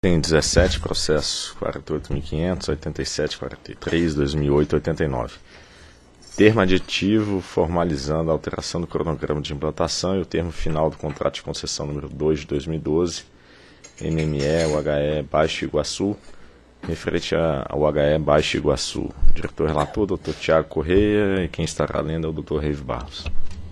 Tem 17 processos, 48.500, 87, 43, 2008, 89. Termo aditivo formalizando a alteração do cronograma de implantação e o termo final do contrato de concessão número 2 de 2012, MME, UHE Baixo Iguaçu, referente ao UHE Baixo Iguaçu. Diretor relator, Dr. Tiago Correia, e quem estará lendo é o Dr. Reive Barros.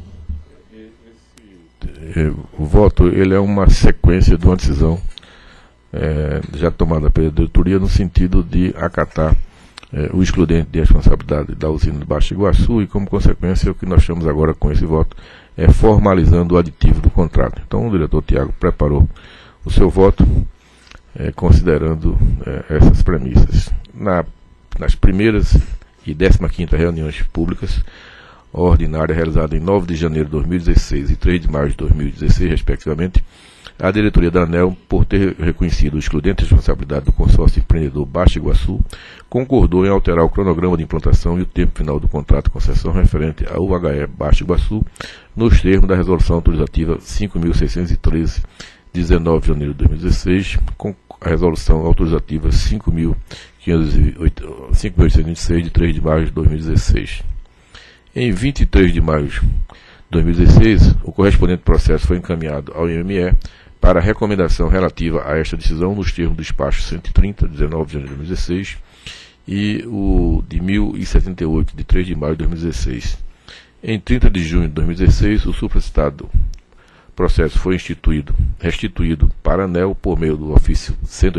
O voto ele é uma sequência de uma decisão já tomada pela diretoria no sentido de acatar o excludente de responsabilidade da usina de Baixo Iguaçu e, como consequência, o que nós estamos agora com esse voto é formalizando o aditivo do contrato. Então, o diretor Tiago preparou o seu voto considerando essas premissas. Nas primeiras e 15ª reuniões públicas ordinária realizada em 9 de janeiro de 2016 e 3 de maio de 2016, respectivamente, a diretoria da ANEEL, por ter reconhecido o excludente de responsabilidade do consórcio empreendedor Baixo Iguaçu, concordou em alterar o cronograma de implantação e o tempo final do contrato de concessão referente ao UHE Baixo Iguaçu, nos termos da resolução autorizativa 5.613, de 19 de janeiro de 2016, com a resolução autorizativa 5.826, de 3 de maio de 2016. Em 23 de maio de 2016, o correspondente processo foi encaminhado ao IME para recomendação relativa a esta decisão nos termos do despacho 130, 19 de janeiro de 2016, e o de 1078, de 3 de maio de 2016. Em 30 de junho de 2016, o supracitado processo foi restituído para a ANEEL por meio do ofício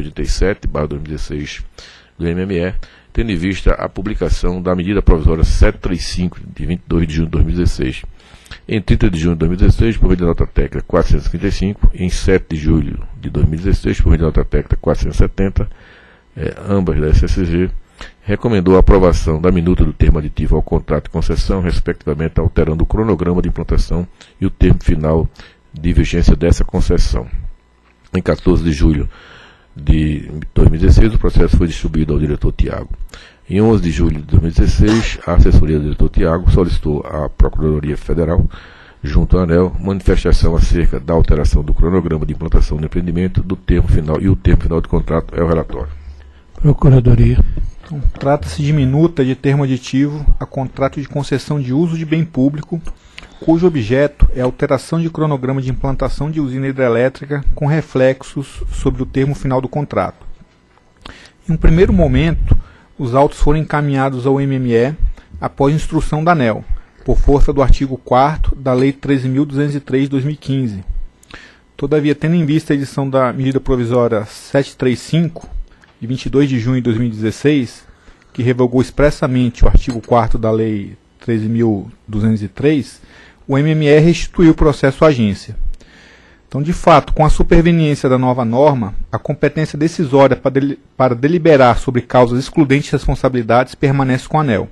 187/2016 do MME, tendo em vista a publicação da medida provisória 735, de 22 de junho de 2016. Em 30 de junho de 2016, por meio da nota técnica 435, e em 7 de julho de 2016, por meio da nota técnica 470, ambas da SSG, recomendou a aprovação da minuta do termo aditivo ao contrato de concessão, respectivamente alterando o cronograma de implantação e o termo final de vigência dessa concessão. Em 14 de julho de 2016, o processo foi distribuído ao diretor Tiago. Em 11 de julho de 2016, a assessoria do diretor Tiago solicitou à Procuradoria Federal, junto à ANEEL, manifestação acerca da alteração do cronograma de implantação do empreendimento, do termo final, e o termo final do contrato é o relatório. Procuradoria. Então, trata-se de minuta de termo aditivo a contrato de concessão de uso de bem público, cujo objeto é a alteração de cronograma de implantação de usina hidrelétrica com reflexos sobre o termo final do contrato. Em um primeiro momento, os autos foram encaminhados ao MME após instrução da ANEEL, por força do artigo 4º da Lei 13.203 de 2015. Todavia, tendo em vista a edição da medida provisória 735, de 22 de junho de 2016, que revogou expressamente o artigo 4º da Lei 13.203, o MME restituiu o processo à agência. Então, de fato, com a superveniência da nova norma, a competência decisória para deliberar sobre causas excludentes de responsabilidades permanece com a ANEEL.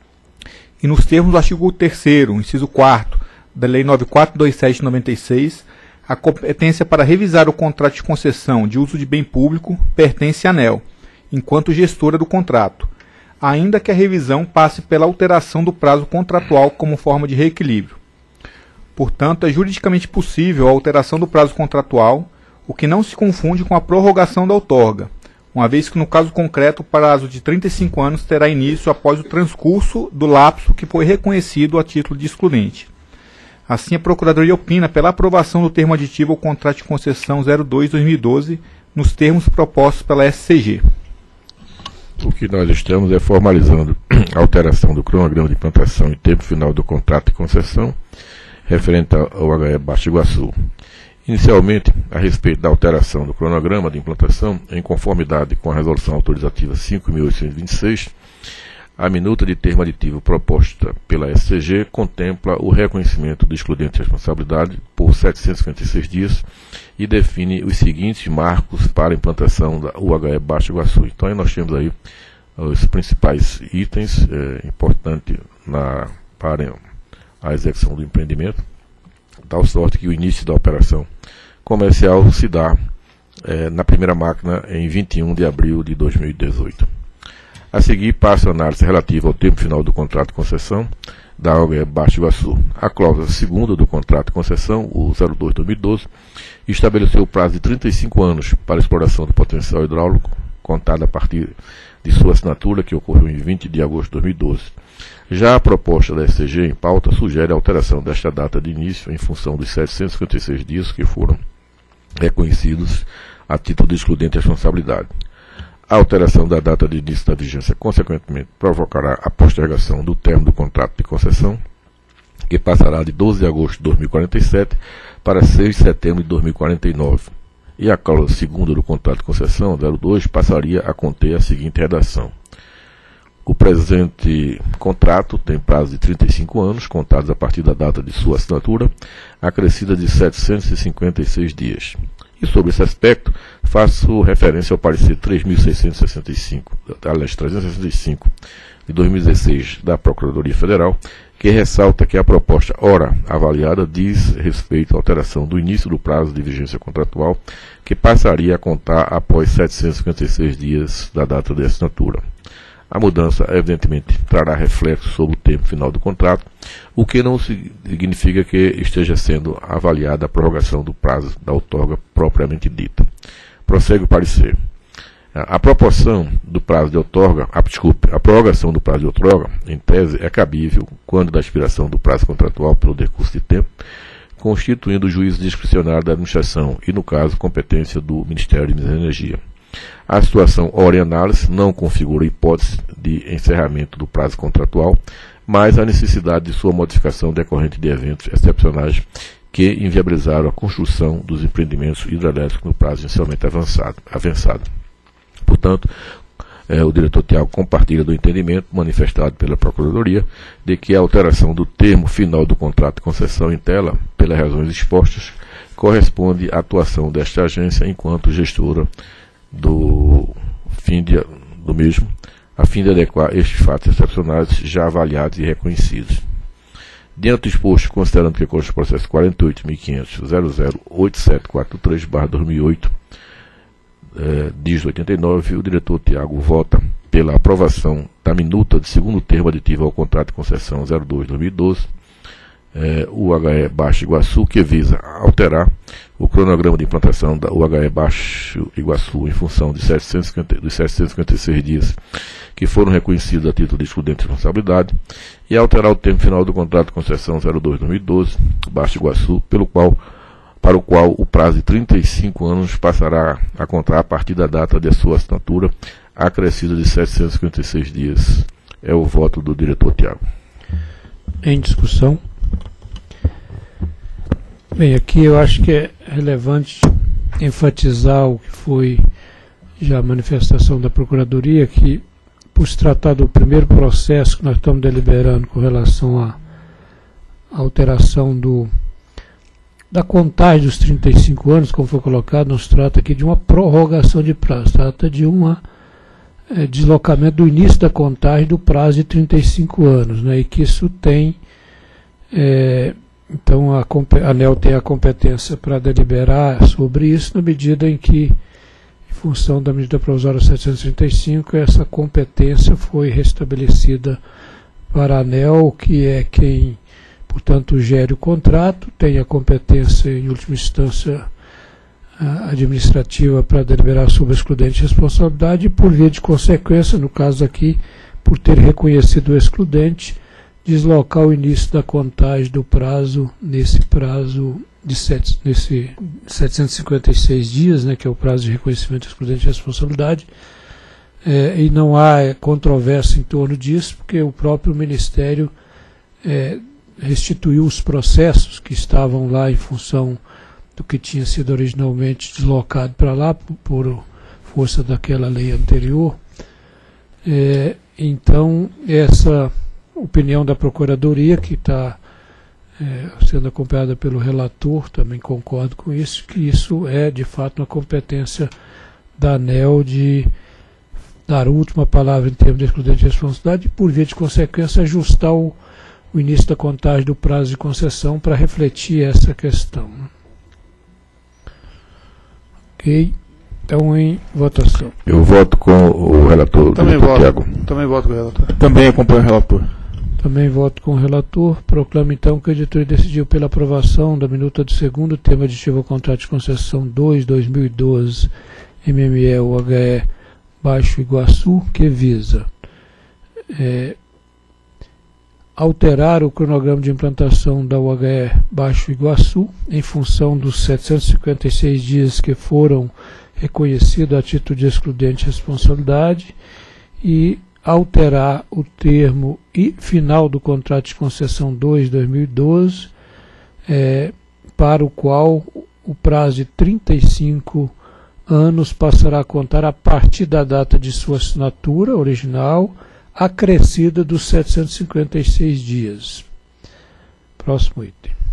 E nos termos do artigo 3º, inciso 4º, da Lei 9427 de 96, a competência para revisar o contrato de concessão de uso de bem público pertence à ANEEL, enquanto gestora do contrato, ainda que a revisão passe pela alteração do prazo contratual como forma de reequilíbrio. Portanto, é juridicamente possível a alteração do prazo contratual, o que não se confunde com a prorrogação da outorga, uma vez que no caso concreto o prazo de 35 anos terá início após o transcurso do lapso que foi reconhecido a título de excludente. Assim, a Procuradoria opina pela aprovação do termo aditivo ao contrato de concessão 02/2012, nos termos propostos pela SCG. O que nós estamos é formalizando a alteração do cronograma de implantação e tempo final do contrato de concessão referente ao UHE Baixo Iguaçu. Inicialmente, a respeito da alteração do cronograma de implantação, em conformidade com a resolução autorizativa 5.826, a minuta de termo aditivo proposta pela SCG contempla o reconhecimento do excludente de responsabilidade por 756 dias e define os seguintes marcos para a implantação da UHE Baixo Iguaçu. Então, aí nós temos aí os principais itens importantes para a execução do empreendimento, tal sorte que o início da operação comercial se dá na primeira máquina em 21 de abril de 2018. A seguir, passa a análise relativa ao tempo final do contrato de concessão da OHE Baixo Iguaçu. A cláusula segunda do contrato de concessão, o 02/2012, estabeleceu o prazo de 35 anos para a exploração do potencial hidráulico, contado a partir de sua assinatura, que ocorreu em 20 de agosto de 2012. Já a proposta da SCG em pauta sugere a alteração desta data de início em função dos 756 dias que foram reconhecidos a título de excludente de responsabilidade. A alteração da data de início da vigência, consequentemente, provocará a postergação do termo do contrato de concessão, que passará de 12 de agosto de 2047 para 6 de setembro de 2049. E a cláusula segunda do contrato de concessão 02 passaria a conter a seguinte redação: o presente contrato tem prazo de 35 anos, contados a partir da data de sua assinatura, acrescida de 756 dias. E sobre esse aspecto, faço referência ao parecer 365 de 2016 da Procuradoria Federal, que ressalta que a proposta ora avaliada diz respeito à alteração do início do prazo de vigência contratual, que passaria a contar após 756 dias da data de assinatura. A mudança, evidentemente, trará reflexo sobre o tempo final do contrato, o que não significa que esteja sendo avaliada a prorrogação do prazo da outorga propriamente dita. Prossegue o parecer. A proporção do prazo de outorga, a prorrogação do prazo de outorga, em tese, é cabível quando da expiração do prazo contratual pelo decurso de tempo, constituindo o juízo discricionário da administração e, no caso, competência do Ministério de Minas e Energia. A situação ora em análise não configura hipótese de encerramento do prazo contratual, mas a necessidade de sua modificação decorrente de eventos excepcionais que inviabilizaram a construção dos empreendimentos hidrelétricos no prazo inicialmente avançado. Portanto, o diretor Tiago compartilha do entendimento manifestado pela Procuradoria de que a alteração do termo final do contrato de concessão em tela, pelas razões expostas, corresponde à atuação desta agência enquanto gestora do mesmo, a fim de adequar estes fatos excepcionais já avaliados e reconhecidos. Diante do exposto, considerando que consta o processo 48.500.008743/2008, dígito 89, o diretor Tiago vota pela aprovação da minuta de segundo termo aditivo ao contrato de concessão 02/2012, o UHE Baixo Iguaçu, que visa alterar o cronograma de implantação da UHE Baixo Iguaçu em função dos 756 dias que foram reconhecidos a título de excludente de responsabilidade, e alterar o termo final do contrato de concessão 02/2012, Baixo Iguaçu, para o qual o prazo de 35 anos passará a contar a partir da data de sua assinatura, acrescida de 756 dias. É o voto do diretor Tiago. Em discussão. Bem, aqui eu acho que é relevante enfatizar o que foi já a manifestação da Procuradoria, que por se tratar do primeiro processo que nós estamos deliberando com relação à alteração da contagem dos 35 anos, como foi colocado, não se trata aqui de uma prorrogação de prazo, se trata de um deslocamento do início da contagem do prazo de 35 anos, né, e que isso tem... Então a ANEEL tem a competência para deliberar sobre isso na medida em que, em função da medida provisória 735, essa competência foi restabelecida para a ANEEL, que é quem, portanto, gere o contrato, tem a competência, em última instância, administrativa para deliberar sobre a excludente de responsabilidade e, por via de consequência, no caso aqui, por ter reconhecido o excludente, deslocar o início da contagem do prazo, nesse prazo de 756 dias, né, que é o prazo de reconhecimento de excludente de responsabilidade, e não há controvérsia em torno disso, porque o próprio Ministério restituiu os processos que estavam lá em função do que tinha sido originalmente deslocado para lá, por força daquela lei anterior. Então, essa opinião da Procuradoria, que está sendo acompanhada pelo relator, também concordo com isso, que isso é, de fato, uma competência da ANEEL de dar a última palavra em termos de excludente de responsabilidade e, por via de consequência, ajustar o início da contagem do prazo de concessão para refletir essa questão. Ok? Então, em votação. Eu voto com o relator. Também doutor Tiago. Também voto com o relator. Também acompanho o relator. Também voto com o relator. Proclamo, então, que a editoria decidiu pela aprovação da minuta do segundo termo aditivo ao contrato de concessão 2/2012 MME UHE Baixo Iguaçu, que visa alterar o cronograma de implantação da UHE Baixo Iguaçu em função dos 756 dias que foram reconhecidos a título de excludente responsabilidade e alterar o termo e final do contrato de concessão 2/2012, para o qual o prazo de 35 anos passará a contar a partir da data de sua assinatura original, acrescida dos 756 dias. Próximo item.